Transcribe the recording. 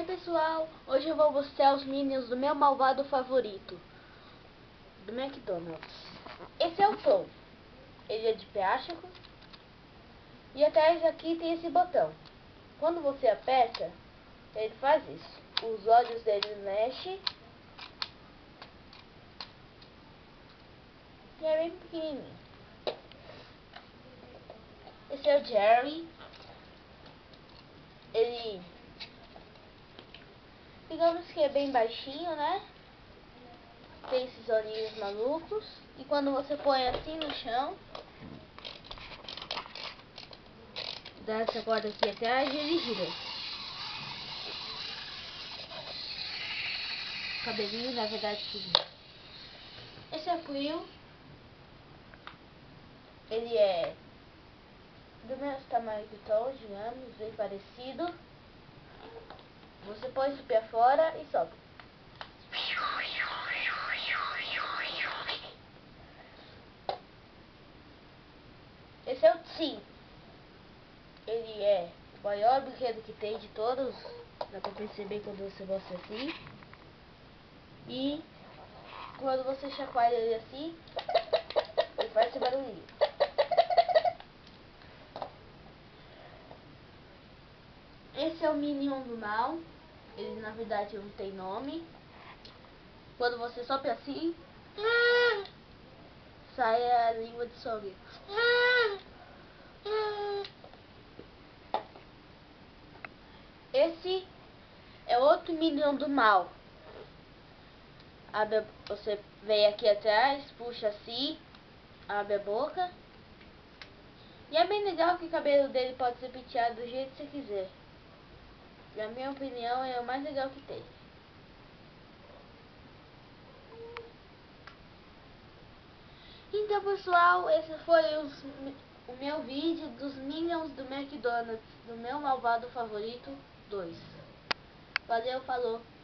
pessoal, hoje eu vou mostrar os Minions do meu malvado favorito, do McDonald's. Esse é o Tom, ele é de plástico e atrás aqui tem esse botão. Quando você aperta, ele faz isso, os olhos dele mexem e é bem pequenininho. Esse é o Jerry, ele, digamos que é bem baixinho, né? Tem esses olhinhos malucos. E quando você põe assim no chão, dá essa corda aqui atrás e ele gira. Cabelinho, na verdade, tudo. Esse é o Quill. Ele é do mesmo tamanho do Tom, digamos, bem parecido. Você põe isso pra fora e sobe. Esse é o Tim. Ele é o maior brinquedo que tem de todos. Dá pra perceber quando você mostra assim. E quando você chacoalha ele assim, ele faz esse barulhinho. Esse é o Minion do mal. Ele na verdade não tem nome. Quando você sopra assim, sai a língua de sangue. Esse é outro Minion do mal. Você vem aqui atrás, puxa assim, abre a boca. E é bem legal que o cabelo dele pode ser penteado do jeito que você quiser. Na minha opinião, é o mais legal que tem. Então, pessoal, esse foi o meu vídeo dos Minions do McDonald's, do meu malvado favorito 2. Valeu, falou!